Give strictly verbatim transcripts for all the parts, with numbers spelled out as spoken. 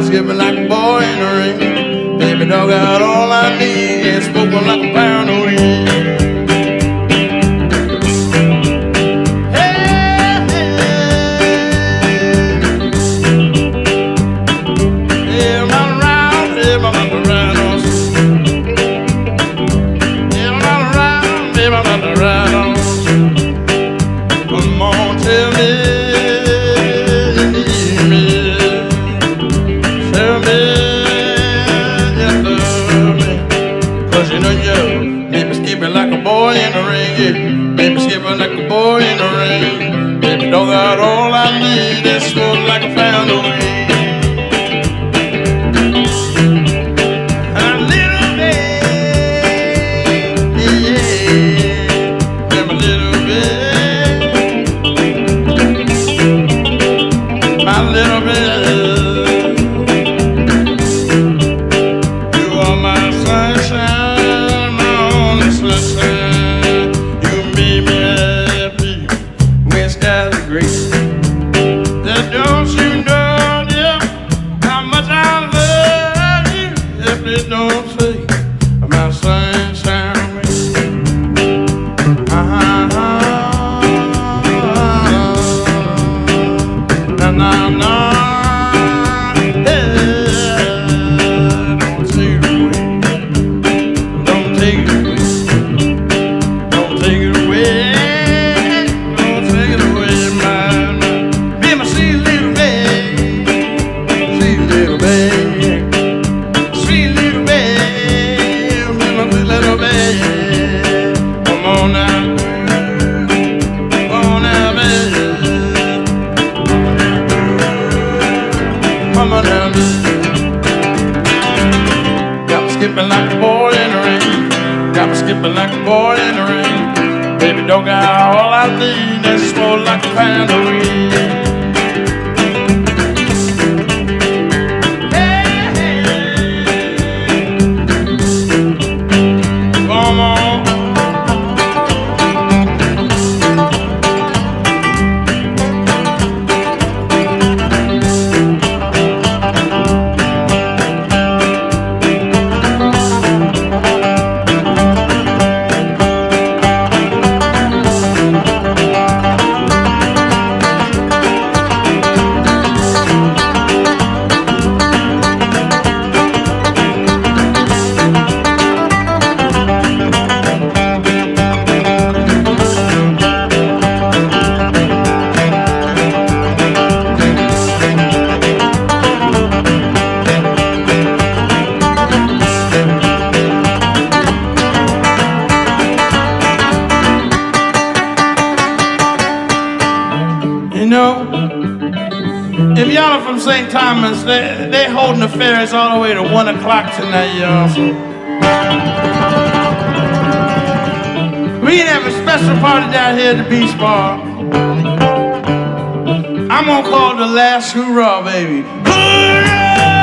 skipping like a boy in the ring. Baby, dog got all I need, and smoking like a pound of weed. Baby, skipping like a boy in the rain. Baby, dog got all I need, and smoke like a pound of weed. And a little bit, yeah, and a little bit, my little bit. You are my sunshine, my only sunshine. Don't you know, yeah, how much I love you? If they don't say my sunshine, uh-huh, na na na, hey, don't take it away, don't take it away, don't take it away. Got me skipping like a boy in the rain. Got me skipping like a boy in the rain. Baby, don't got all I need, and smoke like a pound of weed. Hey, hey. Come on. You know, if y'all are from Saint Thomas, they they holding the ferries all the way to one o'clock tonight, y'all. So we have a special party down here at the Beach Bar. I'm gonna call the last hoorah, baby. Hoorah!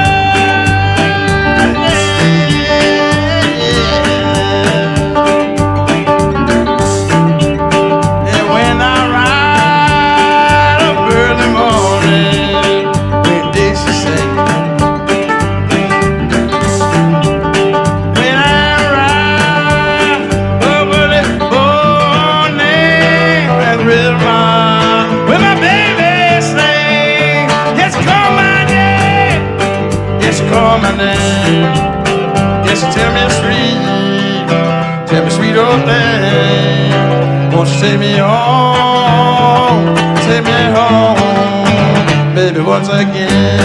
Call my name. Yes, tell me sweet, tell me sweet old thing. Won't you take me home, take me home, baby, once again.